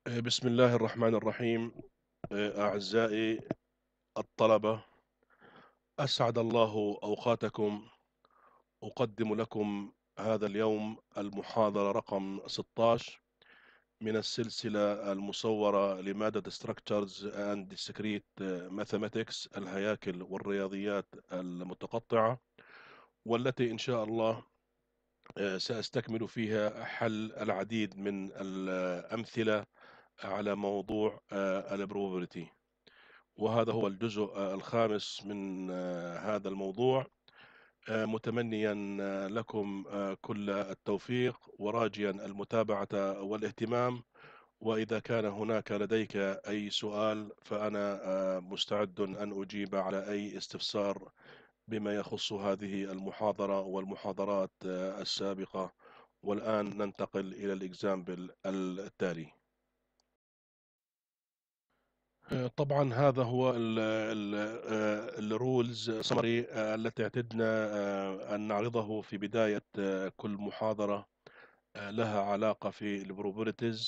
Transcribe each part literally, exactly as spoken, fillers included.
آه، بسم الله الرحمن الرحيم. آه، أعزائي الطلبة، أسعد الله أوقاتكم. أقدم لكم هذا اليوم المحاضرة رقم ستة عشر من السلسلة المصورة لمادة Structures and Discrete Mathematics، الهياكل والرياضيات المتقطعة، والتي إن شاء الله آه، سأستكمل فيها حل العديد من الأمثلة على موضوع البروبابيلتي. وهذا هو الجزء آه، الخامس من آه، هذا الموضوع. آه، متمنيا آه، لكم آه، كل التوفيق، وراجيا المتابعة والاهتمام. وإذا كان هناك لديك أي سؤال فأنا آه، مستعد أن أجيب على أي استفسار بما يخص هذه المحاضرة والمحاضرات آه، السابقة. والآن ننتقل إلى الإكزامبل التالي. آه، طبعا هذا هو الرولز سمري التي اعتدنا آه، أن نعرضه في بداية آه، كل محاضرة آه، لها علاقة في البروبابيلتيز.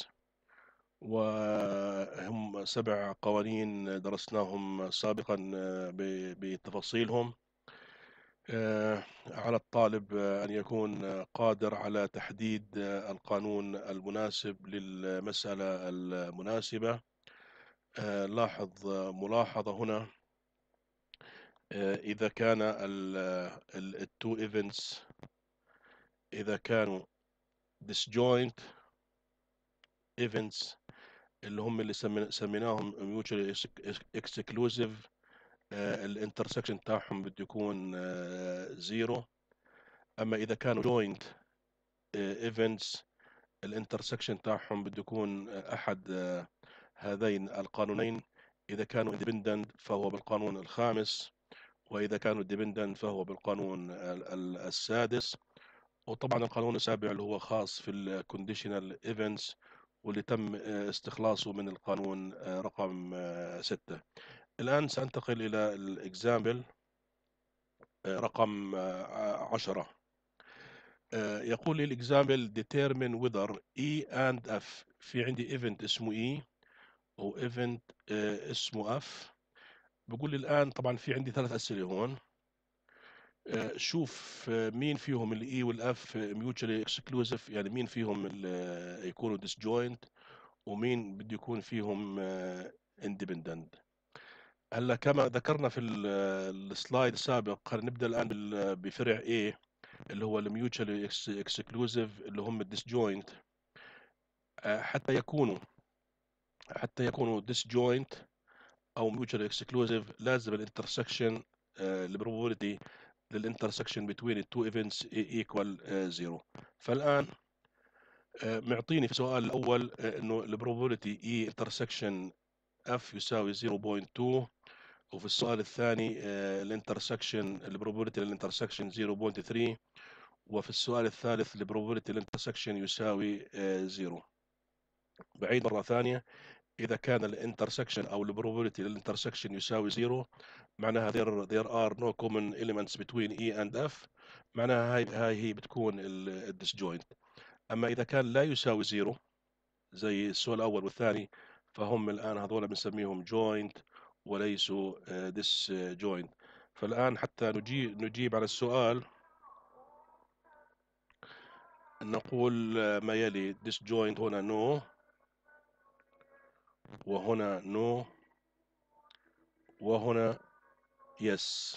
وهم سبع قوانين درسناهم سابقا آه، ب- بتفاصيلهم. آه، على الطالب آه، أن يكون آه، قادر على تحديد آه، القانون المناسب للمسألة المناسبة. آه، لاحظ آه، ملاحظة هنا. آه، إذا كان التو ايفنتس إذا كانوا disjoint events، اللي هم اللي سمي- سميناهم mutually exclusive، الانترسكشن تاعهم بده يكون زيرو. أما إذا كانوا joint آه، events، الانترسكشن تاعهم بده يكون آه، أحد آه، هذين القانونين. إذا كانوا independent فهو بالقانون الخامس، وإذا كانوا dependent فهو بالقانون ال- ال- السادس. وطبعا القانون السابع اللي هو خاص في الكونديشنال ايفنتس، واللي تم آه، استخلاصه من القانون آه، رقم آه، ستة. الآن سأنتقل إلى الإكزامبل رقم آه، عشرة. آه، يقول لي الإكزامبل determine whether E and F. في عندي ايفنت اسمه E و ايفنت اسمه F. بقول لي الآن طبعا في عندي ثلاث أسئلة هون. آه، شوف آه، مين فيهم الاي والاف ميوتشالي اكسكلوزيف، يعني مين فيهم ال- يكونوا disjoint، ومين بده يكون فيهم اندبندنت. هلا كما ذكرنا في ال- السلايد السابق، خلينا نبدا الان بال- بفرع A اللي هو الميوتشالي اكسكلوزيف اللي هم الديسجوينت. حتى يكونوا حتى يكونوا disjoint او mutually exclusive لازم الانترسكشن البروبابيلتي للانترسكشن between the two events equal zero. فالآن آه، معطيني في السؤال الأول آه، إنه البروبابيلتي E intersection F يساوي صفر فاصلة اثنين، وفي السؤال الثاني الانترسكشن البروبابيلتي للانترسكشن صفر فاصلة ثلاثة، وفي السؤال الثالث البروبابيلتي للانترسكشن يساوي صفر. بعيد مرة ثانية، إذا كان الانترسكشن أو البروبابيلتي للانترسكشن يساوي صفر، معناها there, there are no common elements between E and F. معناها هاي هاي هي بتكون الديسجوينت. أما إذا كان لا يساوي صفر زي السؤال الأول والثاني، فهم الآن هذول بنسميهم joint وليسوا disjoint. فالآن حتى نجيب نجيب على السؤال نقول آه، ما يلي disjoint هنا no، وهنا no، وهنا yes.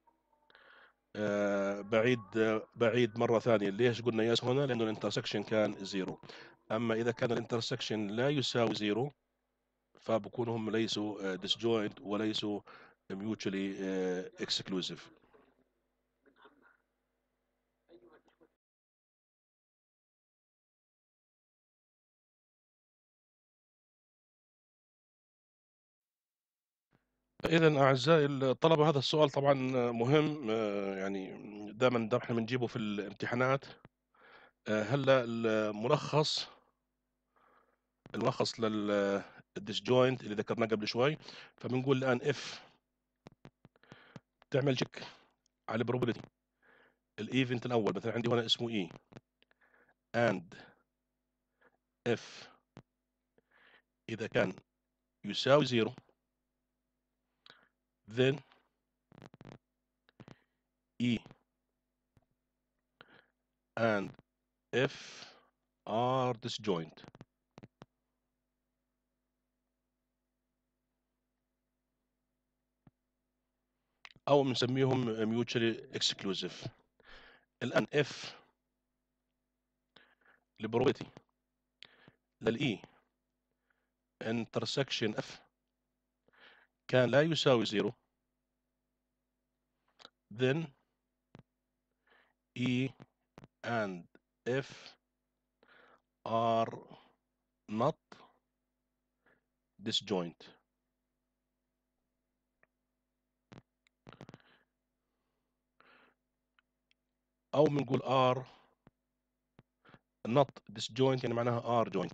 آه، بعيد آه، بعيد مرة ثانية، ليش قلنا يس هنا؟ لأنه الانترسكشن كان زيرو. أما إذا كان الانترسكشن لا يساوي زيرو فبكون هم ليسوا disjoint وليسوا mutually آه، exclusive. إذا أعزائي الطلبة، هذا السؤال طبعا مهم، آه، يعني دائما دا احنا بنجيبه في الامتحانات. آه، هلا الملخص الملخص للديسجوينت اللي ذكرناه قبل شوي. فبنقول الآن اف تعمل تشيك على البروبابيلتي. الايفنت الاول مثلا عندي هنا اسمه اي، and if إذا كان يساوي زيرو then E and F are disjoint. أو بنسميهم mutually exclusive. الآن F البروبابيلتي للإي intersection F كان لا يساوي زيرو then E and F are not disjoint. أو بنقول are not disjoint يعني معناها are joint.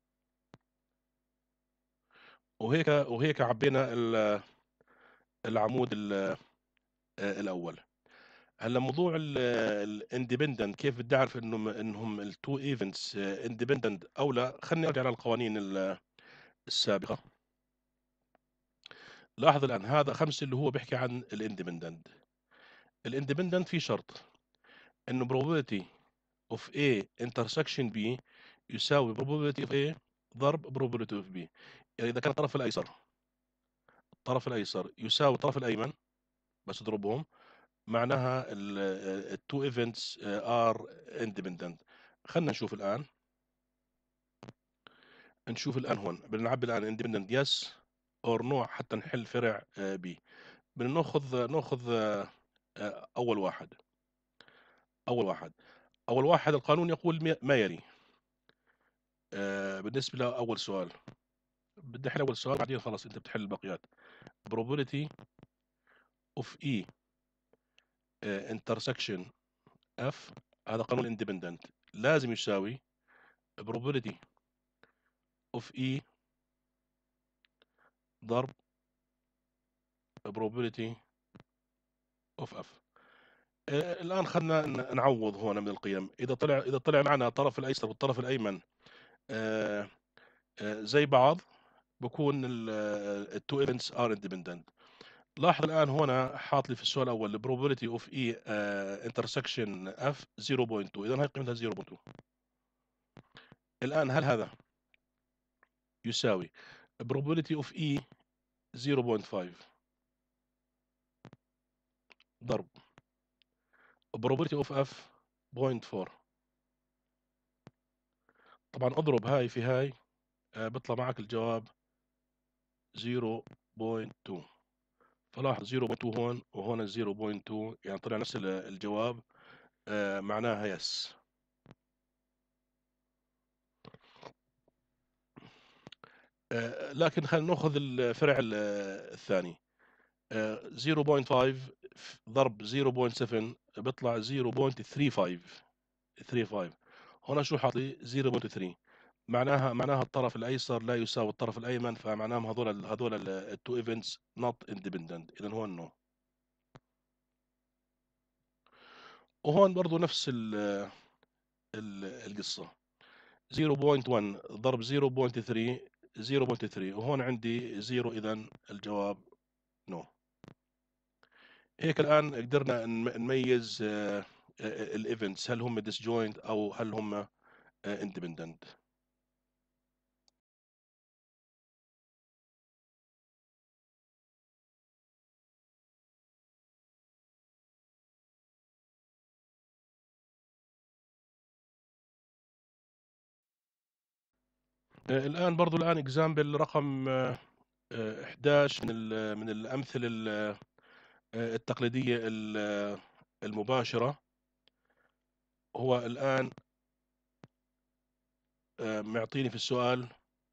وهيك وهيك عبينا العمود الأول. هلا موضوع الاندبندنت كيف بدي اعرف انهم انهم التو ايفنتس اندبندنت او لا؟ خليني ارجع للقوانين السابقه. لاحظ الان هذا خمسه اللي هو بيحكي عن الاندبندنت. الاندبندنت في شرط انه probability of A intersection B يساوي probability of A ضرب probability of B. يعني اذا كان الطرف الايسر الطرف الايسر يساوي الطرف الايمن بس اضربهم معناها التو ايفنتس ار اندبندنت. خلينا نشوف الان نشوف الان هون بدنا نعبي الان اندبندنت يس اور نو حتى نحل فرع بي. بدنا ناخذ ناخذ اول واحد اول واحد اول واحد القانون يقول ما يلي. بالنسبه لاول سؤال بدي احل اول سؤال بعدين خلاص انت بتحل الباقيات. probability of E intersection F هذا قانون اندبندنت لازم يساوي probability of E ضرب probability of F. آه الآن خلنا نعوض هون من القيم. إذا طلع إذا طلع معنا الطرف الأيسر والطرف الأيمن آه آه زي بعض بكون التو ايفنتس ار اندبندنت. لاحظ الآن هنا حاط لي في السؤال الأول probability of E uh, intersection F صفر فاصلة اثنين. إذا هي قيمتها صفر فاصلة اثنين. الآن هل هذا يساوي probability of E صفر فاصلة خمسة ضرب probability of F صفر فاصلة أربعة؟ طبعا اضرب هاي في هاي آه بيطلع معك الجواب صفر فاصلة اثنين. فلاحظ صفر فاصلة اثنين هون وهون صفر فاصلة اثنين يعني طلع نفس الجواب آه معناها يس. آه لكن خلينا ناخذ الفرع الثاني. آه صفر فاصلة خمسة ضرب صفر فاصلة سبعة بيطلع صفر فاصلة ثلاثة وثلاثين. ثلاثة وثلاثين هنا شو حاط لي صفر فاصلة ثلاثة معناها معناها الطرف الايسر لا يساوي الطرف الايمن فمعناها هذول هذول التو ايفنتس نوت اندبندنت. اذا هون نو. وهون برضو نفس ال ال القصه صفر فاصلة واحد ضرب صفر فاصلة ثلاثة صفر فاصلة ثلاثة وهون عندي صفر. اذا الجواب نو. هيك الان قدرنا نميز الايفنتس هل هم disjoint او هل هم independent. الان برضو الان اكزامبل رقم احد عشر من من الامثله التقليديه المباشره. هو الان معطيني في السؤال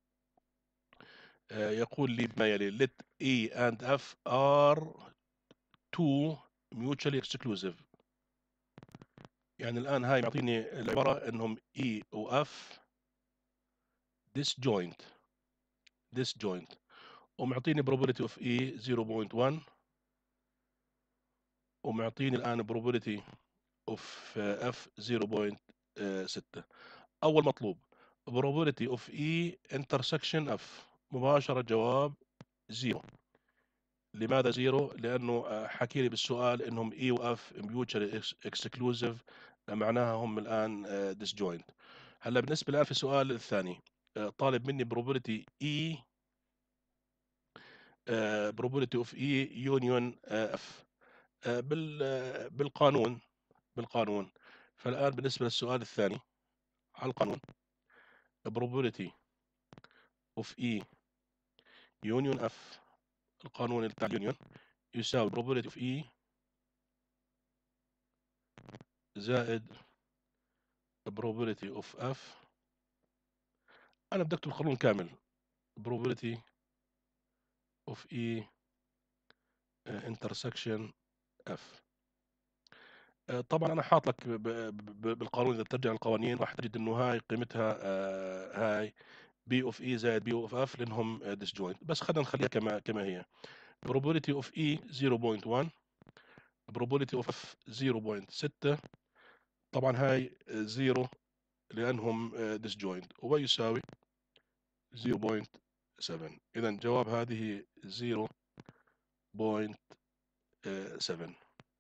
يقول لي ما يلي let E and F are two mutually exclusive. يعني الآن هاي معطيني العبارة انهم E و F disjoint disjoint ومعطيني probability of E صفر فاصلة واحد ومعطيني الآن probability of F صفر فاصلة ستة. أول مطلوب probability of E intersection F مباشرة جواب زيرو. لماذا زيرو؟ لأنه آه، حكي لي بالسؤال إنهم E و F mutually exclusive، معناها هم الآن disjoint. هلا بالنسبة الآن في السؤال الثاني آه، طالب مني probability E آه، probability of E union آه، F آه، بال آه، بالقانون بالقانون. فالآن بالنسبة للسؤال الثاني على القانون probability of E union F، القانون بتاع اليونيون يساوي probability of E زائد probability of F. أنا بدي أكتب القانون كامل probability of E uh, intersection F. آه، طبعا أنا حاط لك ب- ب- ب- بالقانون إذا بترجع القوانين راح تجد إنه هاي قيمتها آه، هاي بي اوف اي زائد بي اوف اف لانهم ديسجوينت. بس خلينا نخليها كما كما هي probability of E صفر فاصلة واحد probability of F صفر فاصلة ستة. طبعا هاي زيرو لانهم ديسجوينت ويساوي صفر فاصلة سبعة. اذا جواب هذه صفر فاصلة سبعة.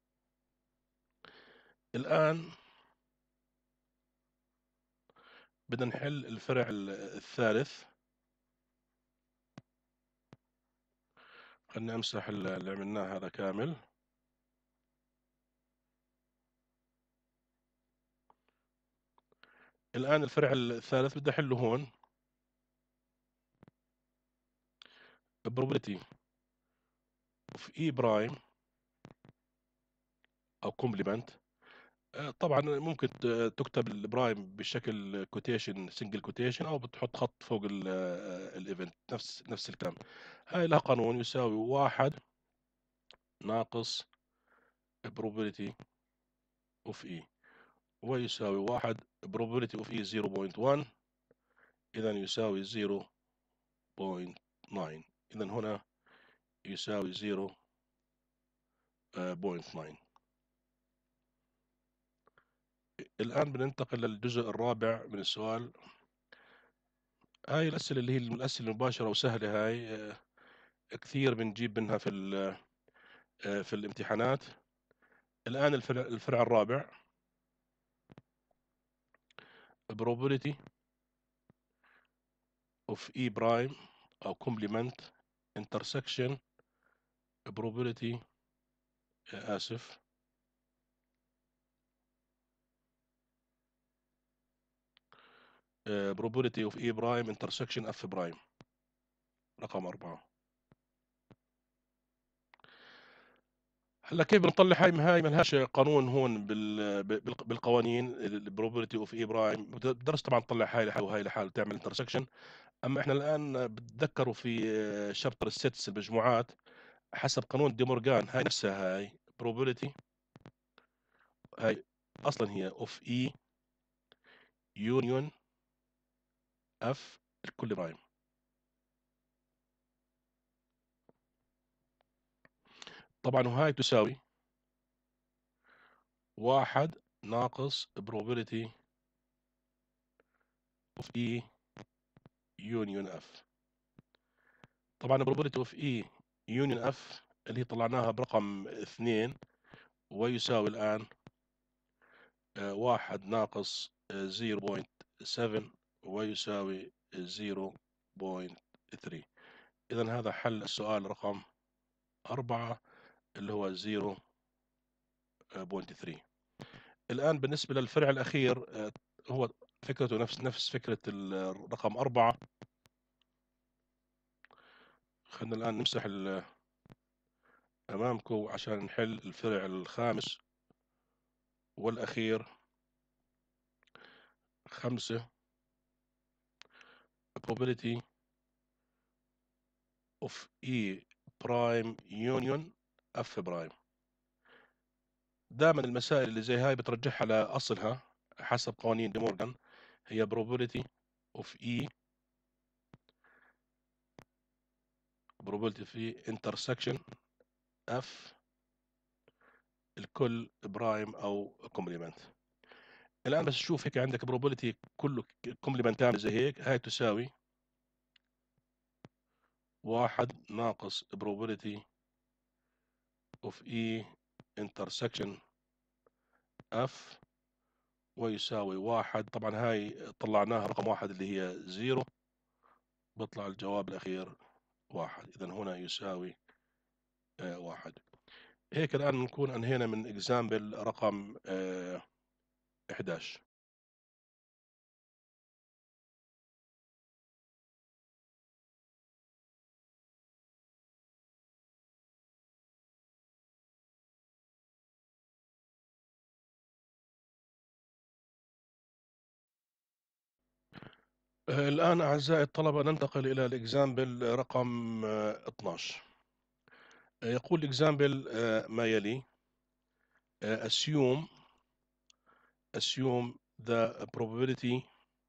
الان بدنا نحل الفرع الثالث. خلينا امسح اللي عملناه هذا كامل. الان الفرع الثالث بدي احله هون probability of E برايم او كومبلمنت. طبعا ممكن ت- تكتب البرايم بشكل كوتيشن سنجل كوتيشن او بتحط خط فوق الايفنت، نفس نفس الكلام. هاي لها قانون يساوي واحد ناقص probability of E ويساوي واحد probability of E صفر فاصلة واحد اذا يساوي صفر فاصلة تسعة. اذا هنا يساوي صفر فاصلة تسعة. الان بننتقل للجزء الرابع من السؤال. هاي الاسئله اللي هي الاسئله المباشره وسهله، هاي آه، كثير بنجيب منها في ال- آه، في الامتحانات. الآن الفرع, الفرع الرابع probability of E prime أو complement intersection probability آه، آسف آه، probability of E prime intersection F prime رقم أربعة. هلا كيف بنطلع هاي؟ هاي ملهاش قانون هون بال بال- بالقوانين. ال probability of E prime بتدرس طبعا تطلع هاي لحال وهاي لحال تعمل intersection. أما إحنا الآن بتذكروا في شابتر السيتس المجموعات حسب قانون دي مورغان، هاي نفسها هاي probability، هاي اصلا هي اوف اي يونيون اف الكل برايم. طبعا وهاي تساوي واحد ناقص probability اوف اي يونيون اف. طبعا probability اوف اي يونيون اف اللي هي طلعناها برقم اثنين ويساوي الان آه، واحد ناقص آه، صفر فاصلة سبعة ويساوي صفر فاصلة ثلاثة. اذا هذا حل السؤال رقم أربعة اللي هو صفر فاصلة ثلاثة. الآن بالنسبة للفرع الأخير آه، هو فكرته نفس نفس فكرة الرقم أربعة. خلينا الآن نمسح ال- أمامكم عشان نحل الفرع الخامس والأخير. خمسة probability of E prime union F برايم. دائما المسائل اللي زي هاي بترجعها لأصلها حسب قوانين دي مورغان. هي probability of E probability of E intersection F الكل برايم أو كومبليمنت. الآن بس شوف هيك عندك probability كله كومبلمنت تام زي هيك، هاي تساوي واحد ناقص probability of E intersection F ويساوي واحد. طبعا هاي طلعناها رقم واحد اللي هي زيرو، بيطلع الجواب الأخير واحد. إذا هنا يساوي آه واحد. هيك الآن نكون أنهينا من إكزامبل رقم آه إحدى عشر. آه الآن أعزائي الطلبة ننتقل إلى الإكزامبل رقم آه اثناشر. آه يقول الإكزامبل آه ما يلي: آه assume assume the probability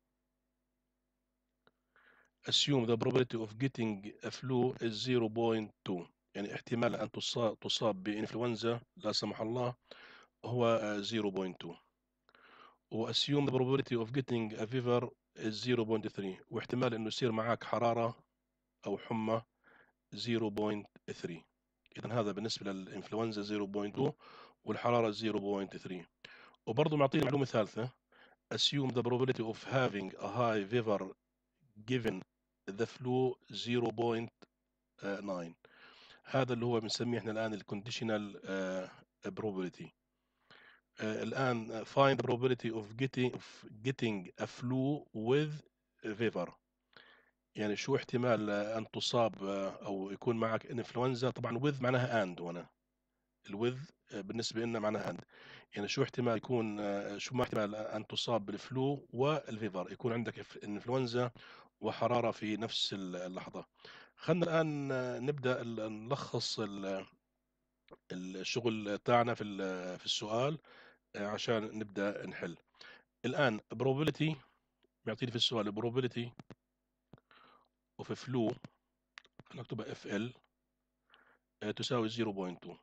assume the probability of getting a flu is zero point two. يعني احتمال أن تصاب تصاب بإنفلونزا لا سمح الله هو آه zero point two. و assume the probability of getting a fever is zero point three. واحتمال إنه يصير معك حرارة أو حمى zero point three. إذا هذا بالنسبة للإنفلونزا zero point two والحرارة zero point three. وبرضه معطيني معلومة ثالثة: assume the probability of having a high fever given the flu zero point nine. هذا اللي هو بنسميه احنا الآن الكونديشنال probability. آه الآن find the probability of getting of getting a flu with fever. يعني شو احتمال آه، أن تصاب آه، أو يكون معك انفلونزا. طبعا with معناها and، وأنا الوذ بالنسبة لنا معناها and. يعني شو احتمال يكون آه، شو ما احتمال أن تصاب بالفلو والفيفر، يكون عندك انفلونزا وحرارة في نفس اللحظة. خلينا الآن آه، نبدأ ال- نلخص ال- الشغل تاعنا في ال- في السؤال آه، عشان نبدأ نحل. الآن probability بيعطيني في السؤال probability of flu، نكتبها اف ال تساوي zero point two.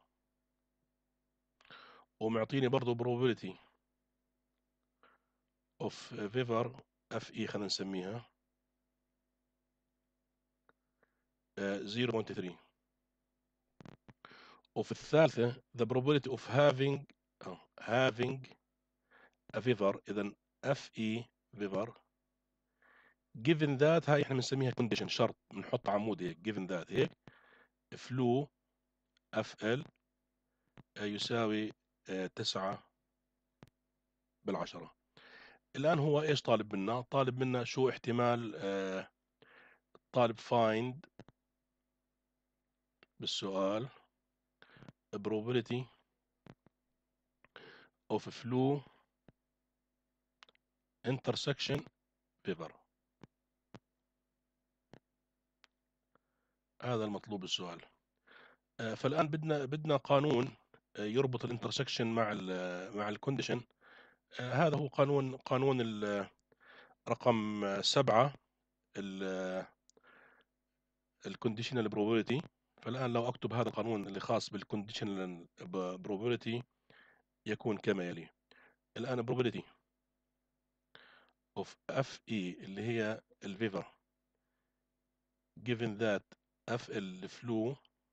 ومعطيني برضه probability of fever اف اي خلينا نسميها آه، zero point three. وفي الثالثة the probability of having أو having a fever. إذا اف اي fever given that، هاي احنا بنسميها condition، شرط، بنحط عمود هيك given that هيك flu اف ال يساوي آه، تسعة بالعشرة. الآن هو إيش طالب منا؟ طالب منا شو احتمال آه، طالب find بالسؤال probability of flu intersection fever. هذا المطلوب بالسؤال. آه، فالآن بدنا بدنا قانون آه، يربط الانترسكشن مع ال مع الكونديشن. هذا هو قانون قانون ال- رقم آه، سبعة، الكونديشنال probability. فالآن لو أكتب هذا القانون اللي خاص بالكونديشنال probability يكون كما يلي. الآن probability of اف اي اللي هي الفيفر given that اف ال flu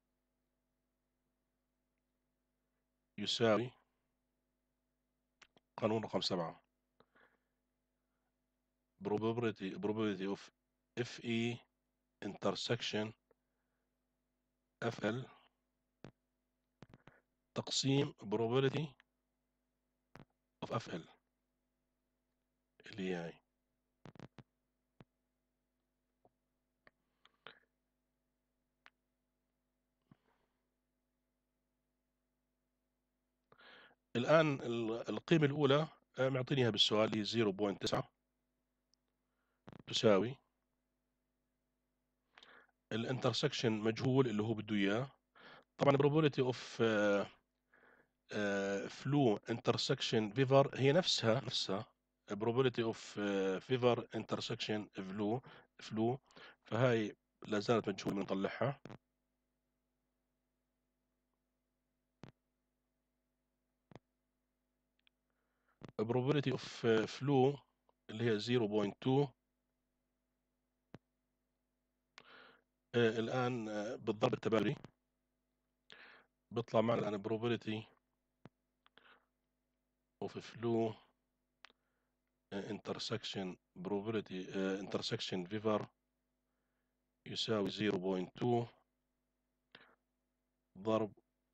يساوي قانون رقم سبعة probability probability of اف اي intersection اف ال تقسيم probability of اف ال اللي هي هاي. الآن ال- القيمة الأولى آه، معطينيها بالسؤال هي صفر فاصلة تسعة تساوي الانترسكشن مجهول اللي هو بده إياه. طبعا probability of آه، آه، flu intersection fever هي نفسها نفسها probability of آه، fever intersection flu flu فهاي لا زالت مجهول بنطلعها. probability of آه، flu اللي هي zero point two آه، الآن آه، بالضرب التبادلي بيطلع معنا الآن probability of flow آه، intersection probability آه، intersection فيفر يساوي صفر فاصلة اثنين ضرب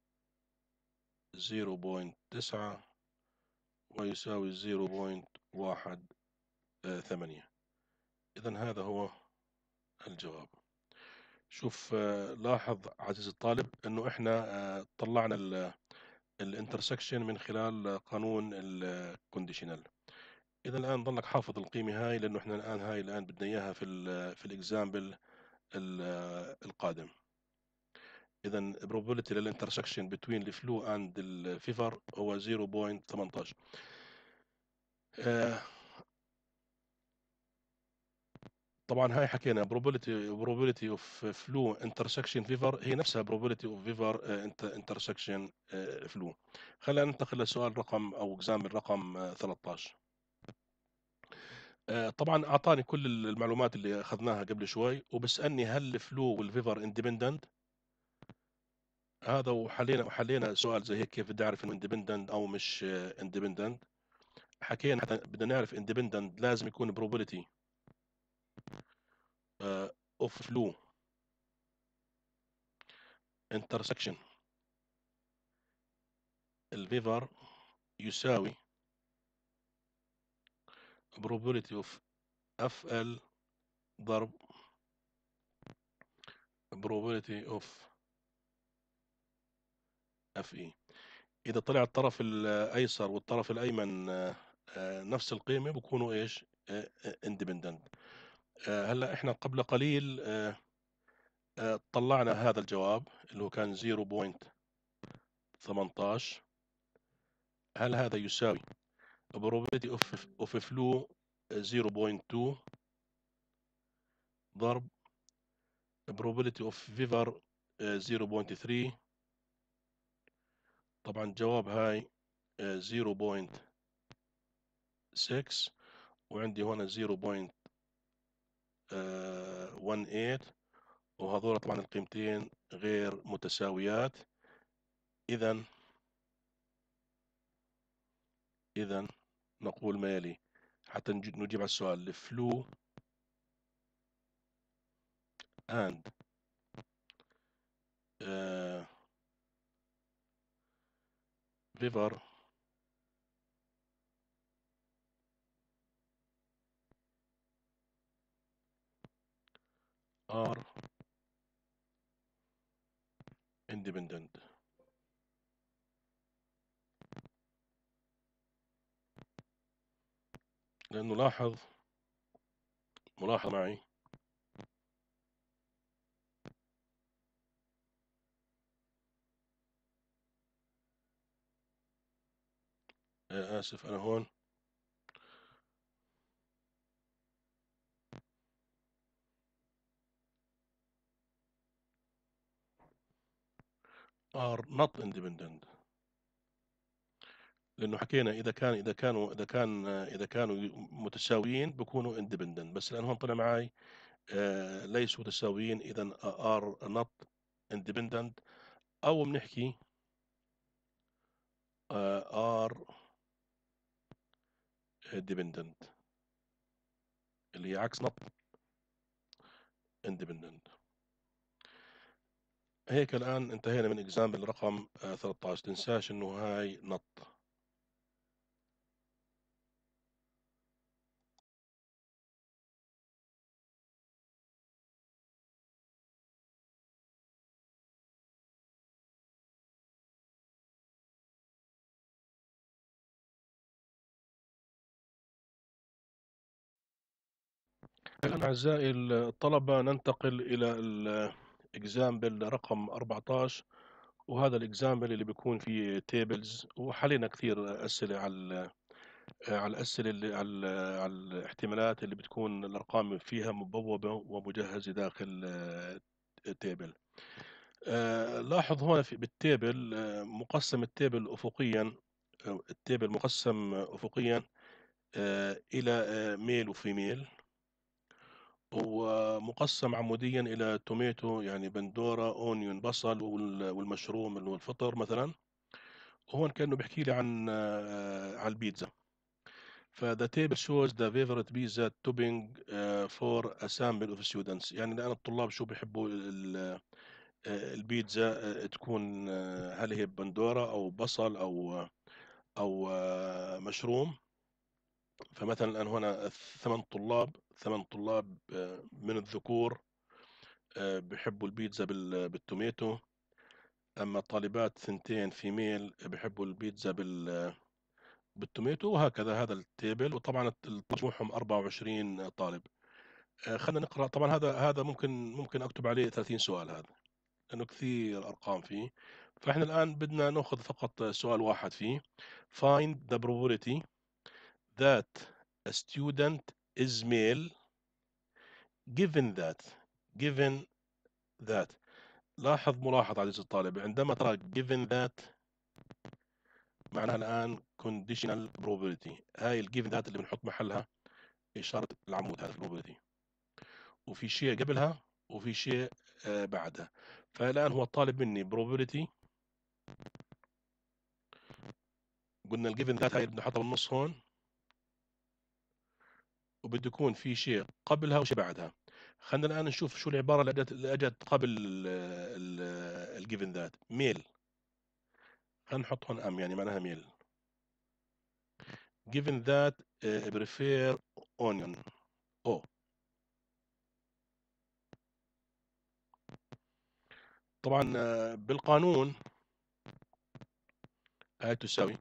صفر فاصلة تسعة ويساوي صفر فاصلة ثمانية واحد. إذا هذا هو الجواب. شوف آه، لاحظ عزيزي الطالب انه احنا آه، طلعنا الانترسكشن من خلال قانون الكونديشنال. اذا الان ضلك حافظ القيمه هاي، لانه احنا الان هاي الان بدنا اياها في ال في الاكزامبل القادم. اذا probability للانترسكشن between الفلو اند الفيفر هو صفر فاصلة ثمانية عشر. آه، طبعا هاي حكينا probability probability of flow intersection fever هي نفسها probability of fever آه، inter- intersection آه، flow. خلينا ننتقل للسؤال رقم او example رقم آه، ثلاثة عشر. آه، طبعا اعطاني كل المعلومات اللي اخذناها قبل شوي، وبسالني هل الفلو والفيفر اندبندنت. هذا وحلينا وحلينا سؤال زي هيك، كيف بدي اعرف انه اندبندنت او مش اندبندنت. حكينا حتى بدنا نعرف اندبندنت لازم يكون probability آه، of flow intersection الفيفر يساوي probability of اف ال ضرب probability of اف اي. اذا طلع الطرف الايسر والطرف الايمن آه، آه، نفس القيمه بكونوا ايش اندبندنت. هلا احنا قبل قليل آه، آه، طلعنا هذا الجواب اللي هو كان صفر فاصلة ثمانية عشر. هل هذا يساوي probability of of flow صفر فاصلة اثنين ضرب probability of fever آه، صفر فاصلة ثلاثة. طبعا الجواب هاي آه، صفر فاصلة ستة، وعندي هنا صفر فاصلة واحد ثمانية، وهذول طبعا القيمتين غير متساويات. اذا اذا نقول ما يلي حتى نج- نجيب على السؤال. الفلو and uh, fever are independent. لانه لاحظ ملاحظ معي آه، اسف انا هون are not independent. لانه حكينا اذا كان اذا كانوا اذا كان آه، اذا كانوا متساويين بكونوا independent، بس لان هون طلع معي آه، ليسوا متساويين، اذا are not independent. او بنحكي آه، are dependent اللي هي عكس not independent. هيك الآن انتهينا من اكزامبل رقم آه، ثلاثة عشر. تنساش انه هاي نط. الآن أعزائي الطلبة ننتقل إلى الاكزامبل رقم أربعة عشر، وهذا الاكزامبل اللي بيكون فيه تيبلز، وحلينا كثير أسئلة على على الأسئلة اللي على على الاحتمالات اللي بتكون الأرقام فيها مبوبة ومجهزة داخل تيبل. آه، لاحظ هنا في بالتيبل آه، مقسم التيبل أفقيا. آه، التيبل مقسم أفقيا آه، إلى آه، ميل وفيميل، ومقسم عموديا إلى توميتو يعني بندورة أونيون بصل وال- والمشروم اللي هو الفطر مثلا. وهون كأنه بيحكي لي عن آه، عن البيتزا. فذا table shows the favorite pizza topping uh, for a sample of students. يعني الآن الطلاب شو بيحبوا ال- آه، البيتزا آه، تكون آه، هل هي بندورة أو بصل أو أو آه، مشروم. فمثلا الآن هنا ثمان طلاب ثمان طلاب آه، من الذكور آه، بيحبوا البيتزا بال- بالتوميتو. أما طالبات ثنتين فيميل بيحبوا البيتزا بال بالتوميتو، وهكذا هذا التيبل. وطبعا مجموعهم أربعة وعشرين طالب. آه، خلينا نقرأ. طبعا هذا هذا ممكن ممكن أكتب عليه ثلاثين سؤال هذا، لأنه كثير أرقام فيه. فإحنا الآن بدنا نأخذ فقط سؤال واحد فيه. find the probability that a student is male given that given that. لاحظ ملاحظ عزيزي الطالب، عندما ترى given that معناها الآن conditional probability. هاي ال given that اللي بنحط محلها إشارة العمود، هذا probability، وفي شيء قبلها وفي شيء آه، بعدها. فالآن هو طالب مني probability. قلنا ال given that هاي اللي بنحطها بالنص هون، وبده يكون في شيء قبلها وشيء بعدها. خلينا الآن نشوف شو العبارة اللي أجت اللي أجت قبل ال given that. ميل، خلينا نحط هون أم يعني معناها ميل. given that uh, prefer onion. أو طبعا آه، بالقانون هاي تساوي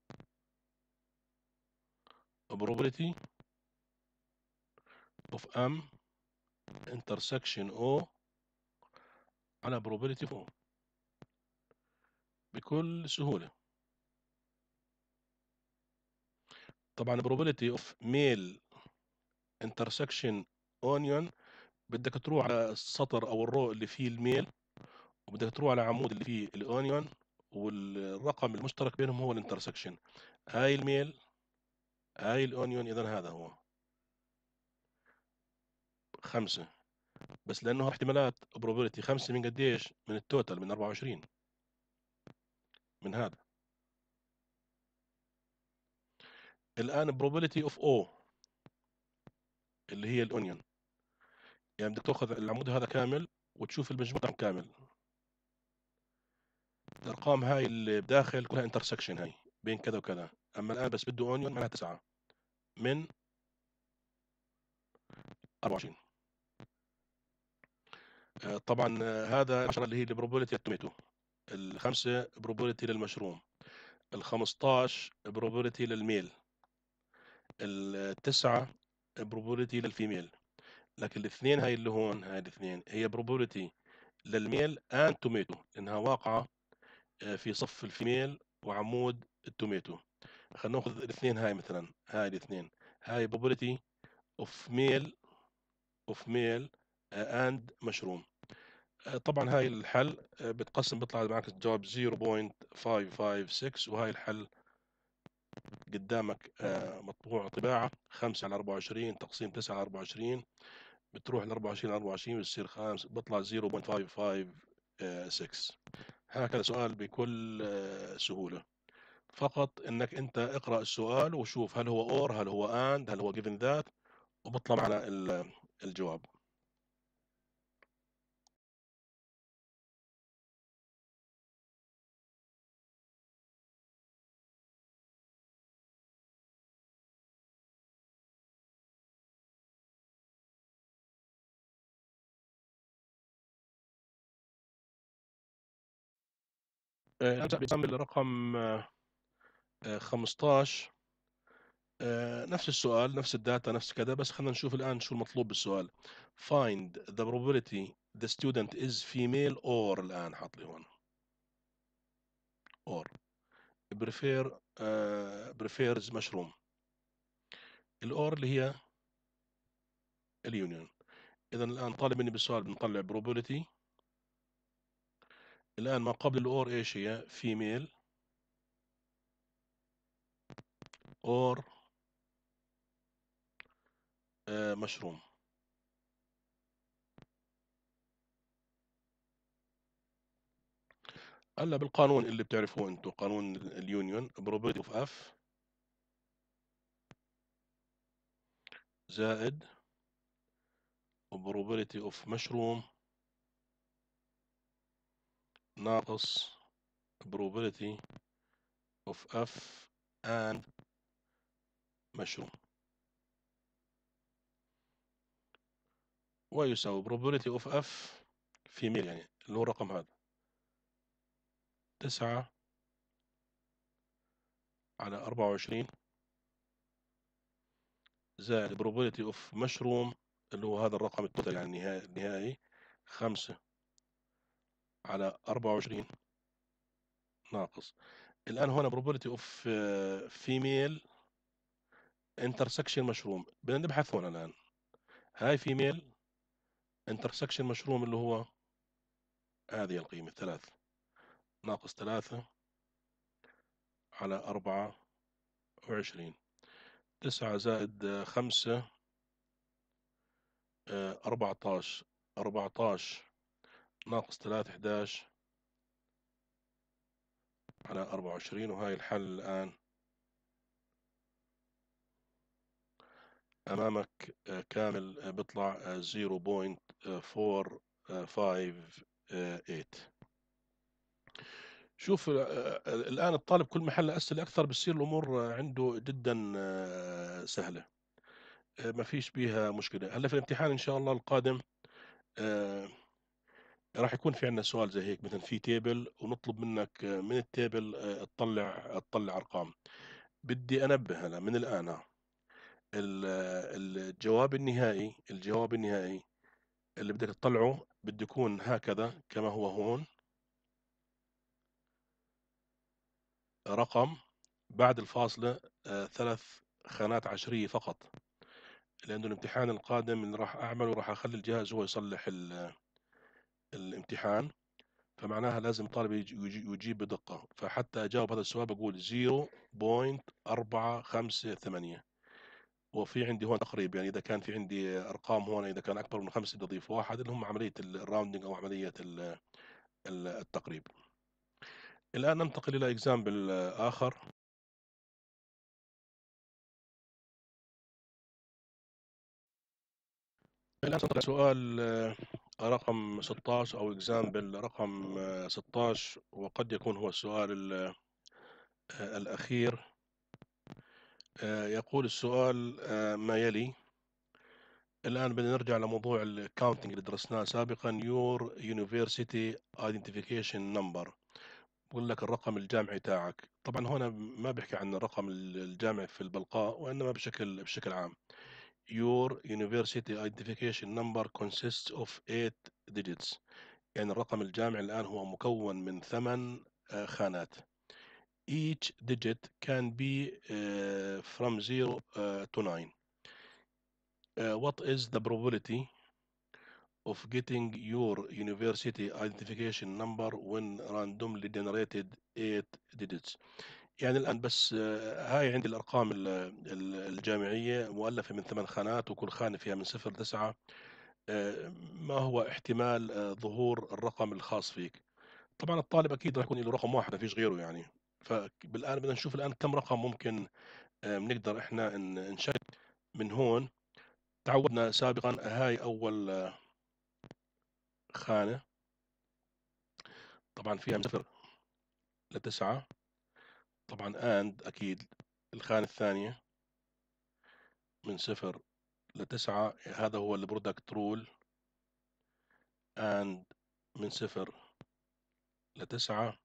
probability of M intersection O على probability of O بكل سهولة. طبعا probability of male intersection onion بدك تروح على السطر أو الرو اللي فيه الميل، وبدك تروح على العمود اللي فيه الأونيون، والرقم المشترك بينهم هو الانترسكشن. هاي الميل هاي الأونيون، إذا هذا هو خمسة. بس لأنه احتمالات probability خمسة من قديش؟ من التوتال من أربعة وعشرين، من هذا. الآن probability of O اللي هي الأونيون، يعني بدك تاخذ العمود هذا كامل وتشوف المجموع كامل. الأرقام هاي اللي بداخل كلها انترسكشن هاي بين كذا وكذا. أما الآن بس بده أونيون معناها تسعة من أربعة وعشرين. آه، طبعا آه، هذا عشرة اللي هي البروبابيلتي التوميتو، الخمسة بروبابيلتي للمشروم، الخمسطاش بروبابيلتي للميل، التسعة بروبابيلتي للفيميل. لكن الاثنين هاي اللي هون هاي الاثنين هي بروبابيلتي للميل ان توميتو، لانها واقعة آه، في صف الفيميل وعمود التوميتو. خلينا ناخذ الاثنين هاي مثلا، هاي الاثنين هاي probability of male of male آه، and mushroom. آه، طبعا هاي الحل آه، بتقسم بيطلع معك الجواب صفر فاصلة خمسة خمسة ستة. وهاي الحل قدامك آه، مطبوع طباعة خمسة على أربعة وعشرين تقسيم تسعة على أربعة وعشرين، بتروح ل أربعة وعشرين على أربعة وعشرين بتصير خمس، بيطلع صفر فاصلة خمسة خمسة ستة. هكذا سؤال بكل آه، سهولة. فقط انك انت اقرأ السؤال وشوف هل هو اور، هل هو اند، هل هو given that، وبطلع معنا ال- الجواب. آه، نبدأ بإكزامبل رقم آه، آه، خمسطاش. آه، نفس السؤال نفس الداتا نفس كذا، بس خلينا نشوف الآن شو المطلوب بالسؤال. find the probability the student is female or. الآن حاط لي هون or prefer آه، prefers mushroom. الأور اللي هي اليونيون. إذا الآن طالب مني بالسؤال بنطلع probability. الآن ما قبل الأور إيش هي؟ female or آه، mushroom. هلا بالقانون اللي بتعرفوه انتم، قانون اليونيون، probability of f زائد probability of mushroom ناقص probability of f and mushroom، ويساوي probability of f في ميل، يعني اللي هو الرقم هذا تسعة على أربعة وعشرين زائد probability of mushroom اللي هو هذا الرقم التوتال، يعني النهائي النهائي خمسة على أربعة وعشرين ناقص. الآن هنا probability of آه، female intersection mushroom، بدنا نبحث هنا الآن. هاي female intersection mushroom اللي هو هذه القيمة ثلاثة ناقص ثلاثة على أربعة وعشرين، تسعة زائد آه، خمسة آه، أربعتاش، أربعتاش ناقص ثلاثة إحداش على أربعة وعشرين. وهاي الحل الآن أمامك آه، كامل، آه، بيطلع آه، صفر فاصلة أربعة خمسة ثمانية. شوف آه، آه، الآن الطالب كل ما حل أسئلة أكثر بتصير الأمور آه، عنده جدا آه، سهلة، آه، ما فيش بيها مشكلة. هلا في الامتحان إن شاء الله القادم آه، راح يكون في عندنا سؤال زي هيك، مثلا في تيبل ونطلب منك آه، من التيبل آه، تطلع تطلع أرقام. بدي أنبه هلا من الآن، ها، ال- الجواب النهائي الجواب النهائي اللي بدك تطلعه بده يكون هكذا كما هو هون، رقم بعد الفاصلة آه، ثلاث خانات عشرية فقط، لأنه الامتحان القادم اللي راح أعمله راح أخلي الجهاز هو يصلح ال- الامتحان، فمعناها لازم الطالب يجي- يجي- يجيب بدقة. فحتى أجاوب هذا السؤال بقول صفر فاصلة أربعة خمسة ثمانية، وفي عندي هون تقريب، يعني إذا كان في عندي أرقام هون إذا كان أكبر من خمسة بدي أضيف واحد، اللي هم عملية الراوندنج أو عملية ال- ال- التقريب. الآن ننتقل إلى إكزامبل آخر. الآن سننتقل إلى سؤال آه، رقم ستة عشر أو إكزامبل رقم آه، ستة عشر، وقد يكون هو السؤال ال- آه، الأخير. آه، يقول السؤال آه، ما يلي. الآن بدنا نرجع لموضوع الكاونتنج اللي درسناه سابقا. يور يونيفرسيتي ايدنتيفيكيشن نمبر، بقول لك الرقم الجامعي تاعك. طبعا هنا ما بيحكي عن الرقم الجامعي في البلقاء، وإنما بشكل بشكل عام. Your university identification number consists of eight digits، يعني الرقم الجامعي الآن هو مكون من ثمان آه، خانات. Each digit can be uh, from zero uh, to nine. Uh, what is the probability of getting your university identification number when randomly generated eight digits؟ يعني الآن بس آه، هاي عندي الأرقام ال- ال- الجامعية مؤلفة من ثمان خانات، وكل خانة فيها من صفر لتسعة. آه، ما هو احتمال آه، ظهور الرقم الخاص فيك؟ طبعا الطالب أكيد راح يكون له رقم واحد، ما فيش غيره يعني. فبالآن بدنا نشوف الآن كم رقم ممكن آه، بنقدر إحنا ن- نشكل من هون. تعودنا سابقا هاي أول آه، خانة طبعا فيها من صفر لتسعة. طبعا and أكيد الخانة الثانية من صفر لتسعة، هذا هو البرودكت رول. and من صفر لتسعة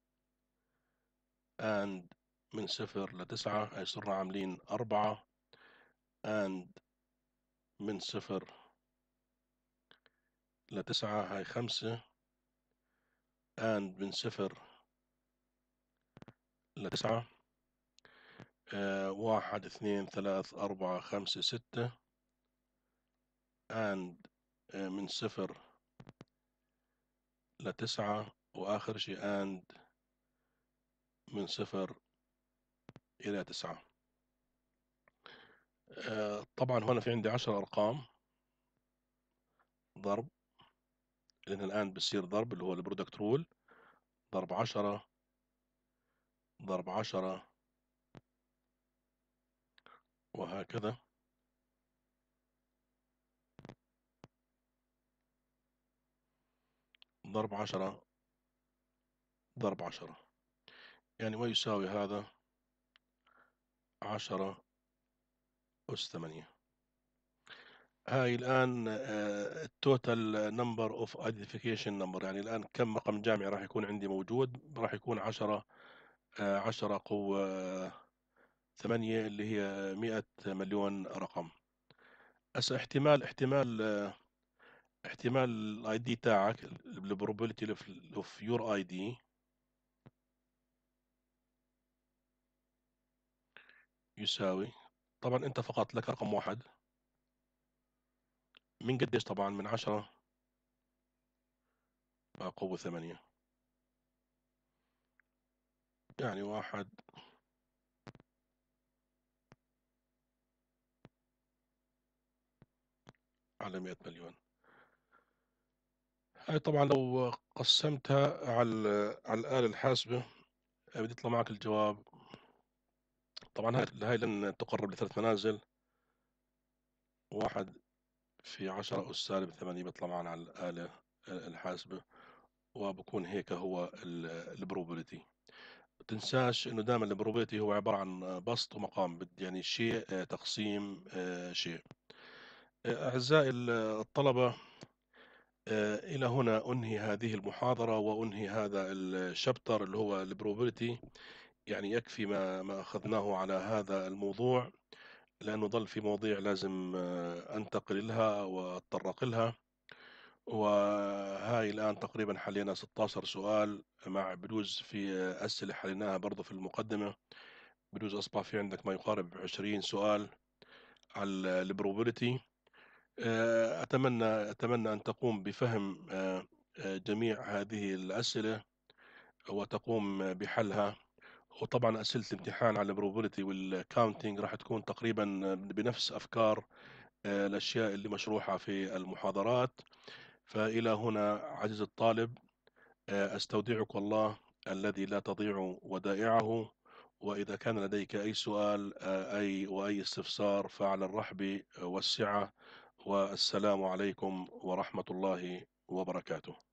and من صفر لتسعة، هاي صرنا عاملين أربعة. and من صفر لتسعة هاي خمسة. and من صفر لتسعة آه واحد اثنين ثلاث أربعة خمسة ستة. and آه من صفر لتسعة، وآخر شيء and من صفر إلى تسعة. آه طبعا هنا في عندي عشر أرقام ضرب، لأن الآن بصير ضرب اللي هو البرودكت رول. ضرب عشرة ضرب عشرة وهكذا. ضرب عشرة ضرب عشرة، يعني ما يساوي هذا عشرة أس ثمانية. هاي الآن التوتال نمبر اوف ايدنتيفيكيشن نمبر، يعني الآن كم رقم جامعي راح يكون عندي موجود؟ راح يكون عشرة آه، عشرة قوة ثمانية اللي هي مئة مليون رقم. هسه احتمال احتمال آه، احتمال الاي دي تاعك، البروبابيلتي اوف يور اي دي يساوي، طبعا انت فقط لك رقم واحد، من قديش؟ طبعا من عشرة مع قوة ثمانية، يعني واحد على مئة مليون. هاي طبعا لو قسمتها على على الآلة الحاسبة بيطلع معك الجواب. طبعا هاي هاي لن تقرب لثلاث منازل، واحد في عشرة أس سالب ثمانية بيطلع معنا على الآلة الحاسبة، وبكون هيك هو البروبابيلتي. تنساش انه دائما البروبابيلتي هو عبارة عن بسط ومقام، بدي يعني شيء آه، تقسيم آه، شيء. آه، أعزائي الطلبة، آه، إلى هنا أنهي هذه المحاضرة وأنهي هذا الشابتر اللي هو البروبابيلتي. يعني يكفي ما ما أخذناه على هذا الموضوع، لأنه ظل في مواضيع لازم آه، أنتقل لها وأتطرق لها. وهاي الآن تقريبا حلينا ستة عشر سؤال، مع بجوز في آه، أسئلة حليناها برضو في المقدمة، بجوز أصبح في عندك ما يقارب عشرين سؤال على البروبابيلتي. أتمنى أتمنى أن تقوم بفهم آه، آه، جميع هذه الأسئلة وتقوم بحلها. وطبعا أسئلة الامتحان على البروبابيلتي والكاونتينج راح تكون تقريبا بنفس أفكار آه، الأشياء اللي مشروحة في المحاضرات. فإلى هنا عزيز الطالب، آه، أستودعك الله الذي لا تضيع ودائعه. وإذا كان لديك أي سؤال آه، أي وأي استفسار فعلى الرحب والسعة. والسلام عليكم ورحمة الله وبركاته.